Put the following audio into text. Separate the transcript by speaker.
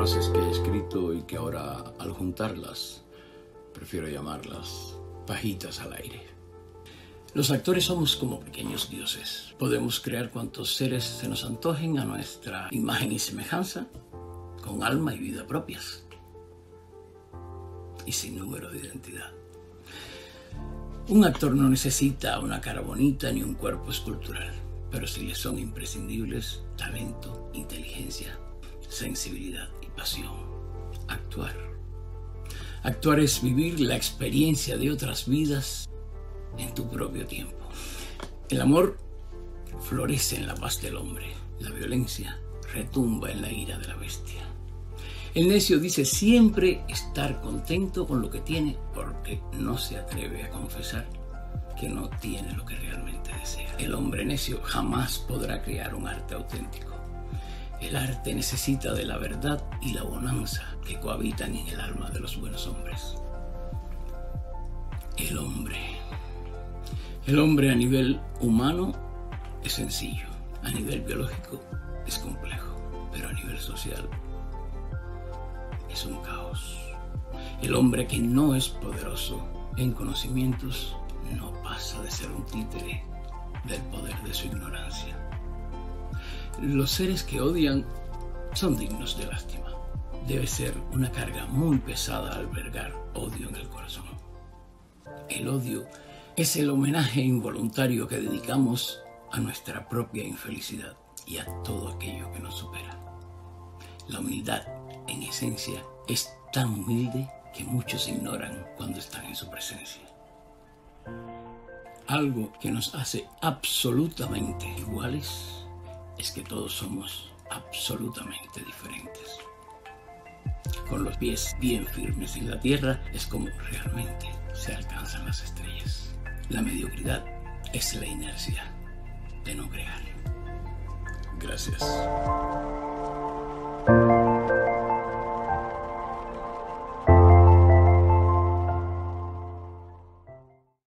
Speaker 1: frases que he escrito y que ahora, al juntarlas, prefiero llamarlas pajitas al aire. Los actores somos como pequeños dioses. Podemos crear cuantos seres se nos antojen a nuestra imagen y semejanza, con alma y vida propias, y sin número de identidad. Un actor no necesita una cara bonita ni un cuerpo escultural, pero sí le son imprescindibles talento, inteligencia, sensibilidad y pasión. Actuar. Actuar es vivir la experiencia de otras vidas en tu propio tiempo. El amor florece en la paz del hombre. La violencia retumba en la ira de la bestia. El necio dice siempre estar contento con lo que tiene porque no se atreve a confesar que no tiene lo que realmente desea. El hombre necio jamás podrá crear un arte auténtico. El arte necesita de la verdad y la bonanza que cohabitan en el alma de los buenos hombres. El hombre a nivel humano es sencillo, a nivel biológico es complejo, pero a nivel social es un caos. El hombre que no es poderoso en conocimientos no pasa de ser un títere del poder de su ignorancia. Los seres que odian son dignos de lástima. Debe ser una carga muy pesada albergar odio en el corazón. El odio es el homenaje involuntario que dedicamos a nuestra propia infelicidad y a todo aquello que nos supera. La humildad, en esencia, es tan humilde que muchos ignoran cuando están en su presencia. Algo que nos hace absolutamente iguales es que todos somos absolutamente diferentes. Con los pies bien firmes en la tierra es como realmente se alcanzan las estrellas. La mediocridad es la inercia de no crear. Gracias.